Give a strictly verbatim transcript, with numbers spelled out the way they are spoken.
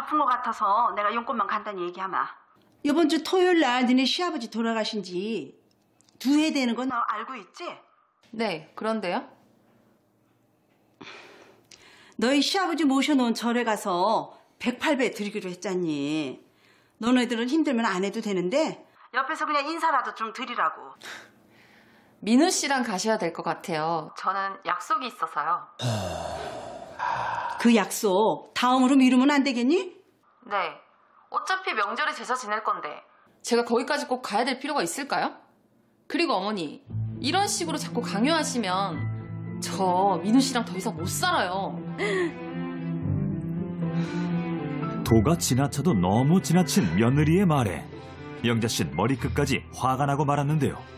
바쁜 것 같아서 내가 용건만 간단히 얘기하마. 이번 주 토요일 날 너네 시아버지 돌아가신 지 두 해 되는 건 너 알고 있지? 네, 그런데요? 너희 시아버지 모셔놓은 절에 가서 백팔 배 드리기로 했잖니. 너네들은 힘들면 안 해도 되는데 옆에서 그냥 인사라도 좀 드리라고. 민우 씨랑 가셔야 될 것 같아요. 저는 약속이 있어서요. 그 약속 다음으로 미루면 안 되겠니? 네. 어차피 명절에 제사 지낼 건데. 제가 거기까지 꼭 가야 될 필요가 있을까요? 그리고 어머니, 이런 식으로 자꾸 강요하시면 저 민우 씨랑 더 이상 못 살아요. 도가 지나쳐도 너무 지나친 며느리의 말에 영자 씨는 머리끝까지 화가 나고 말았는데요.